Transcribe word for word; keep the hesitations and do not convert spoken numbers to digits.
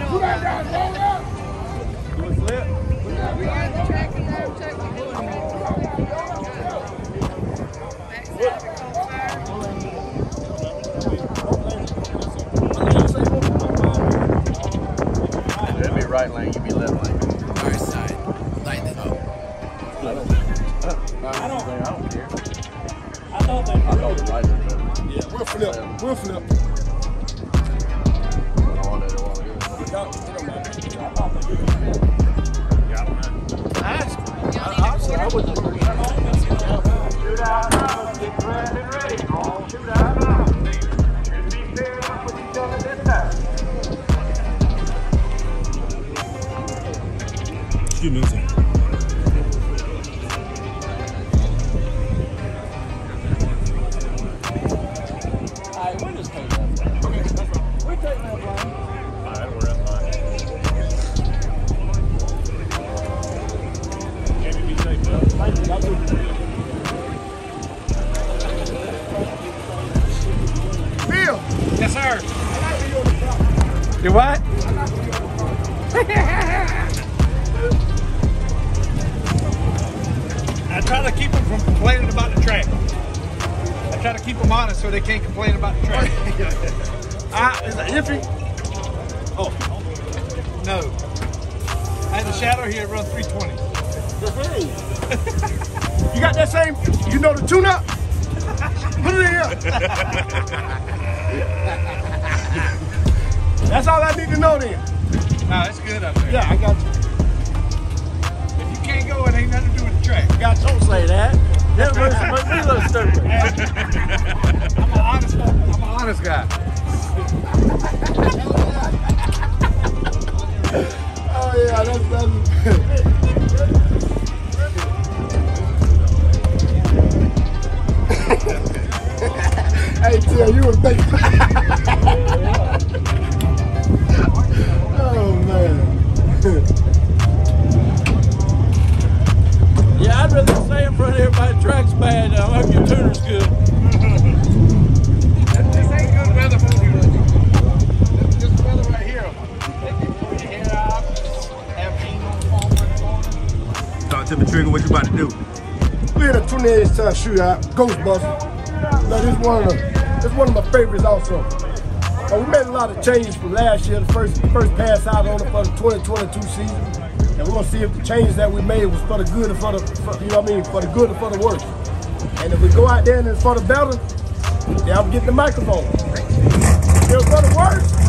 Who got down? Roll up. Flip. We got the track and roll. It'll be right lane, you be left lane. Right side. Lighten it up. I don't, I don't care. I thought they I know the right lane. Yeah, we'll flip. We'll flip. All that they want to do. Ask. I, I, I would just Shoot out now. Get dressed and ready. All shoot out now. Should be fair enough with each other this time. Excuse me, sir. Alright, we'll just take that. Okay, that's fine. We'll take that line. Alright, we're at fine. Jamie, be safe, bud. Thank you. I'll do it. Bill. Yes, sir. You what? I try to keep them from complaining about the track. I try to keep them honest so they can't complain about the track. Ah, is it iffy? Oh, no. I had a shadow here run three twenty. You got that same, you know the tune-up? Put it in here. That's all I need to know then. No, it's good up there. Yeah, I got you. If you can't go, it ain't nothing to do with the track. Got you. Don't say that. That makes me look stupid. I'm an honest, I'm an honest guy. Oh yeah, that's that's. Hey, Tim, you would think. Oh man. Yeah, I'd rather stay in front of everybody. The track's bad. I hope your tuner's good. This ain't good weather for you. This weather right here. They can pull your hair out, have jeans on the phone right corner. Talk to me, Trigger, what you about to do? We're in a twenty-eight ton shootout, GhostBuster. Now this one of the, this one of my favorites also. Now, we made a lot of changes from last year, the first first pass out on it for the twenty twenty-two season. And we're gonna see if the changes that we made was for the good or for the, for, you know what I mean, for the good or for the worse. And if we go out there and it's for the better, then I'm getting the microphone. If it was for the worse,